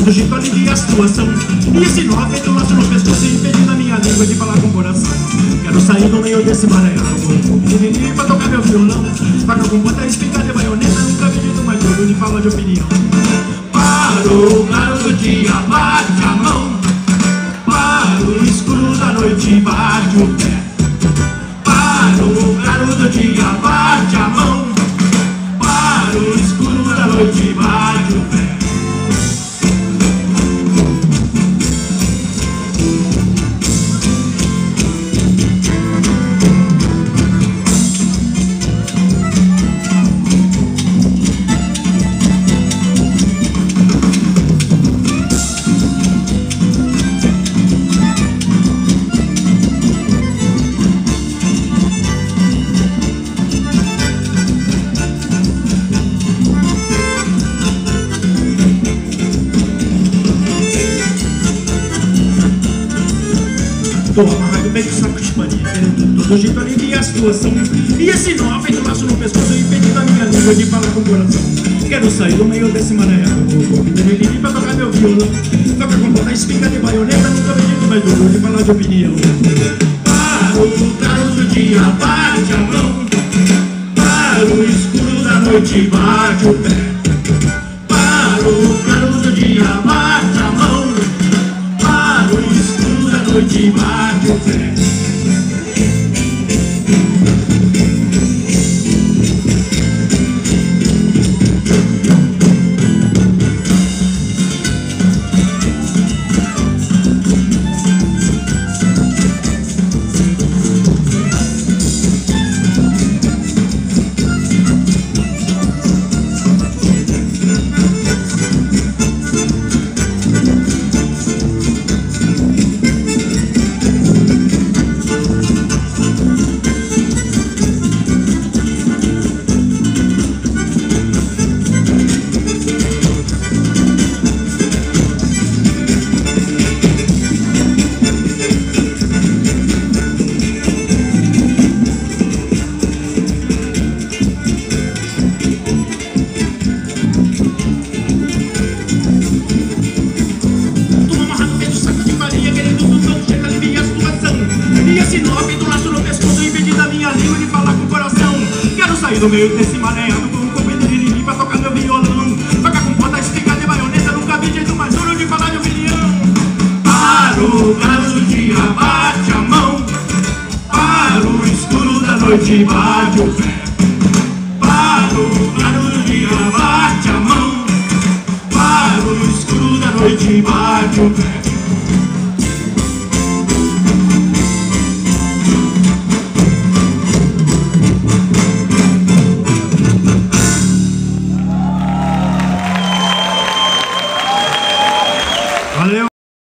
todo jeito alivia a situação. E esse nó feito laço no pescoço, impedindo a minha língua de falar com o coração. Quero sair do meio desse maranhão, pequenininho pra tocar meu violão. Faca com ponta, espingarda de baioneta, nunca vi jeito mais duro de falar de opinião. Para o claro do dia, bate a mão. Para o escuro da noite, bate o pé. Para o claro do dia, bate a mão. Para o escuro da noite, bate o pé. Tô amarrado bem de saco de paninha, querendo todo jeito alivia a situação. E esse nó feito laço no pescoço, impedindo a minha língua de falar com o coração. Quero sair do meio desse maranhão, vou pedir ele pra tocar meu violão. Toca com ponta, espinga de baioneta, nunca vi jeito mais duro de falar de opinião. Para o claro do dia, bate a mão. Para o escuro da noite, bate o pé. Para o claro do dia, bate a mão. Para o escuro da noite, bate o pé. No meio desse maranhão, com um comendo de ninguém pra tocar meu violão. Toca com ponta, espingarda de baioneta, nunca vi jeito mais duro de falar de opinião. Para o claro do dia, bate a mão. Para o escuro da noite, bate o pé. Para o claro do dia, bate a mão. Para o escuro da noite, bate o pé.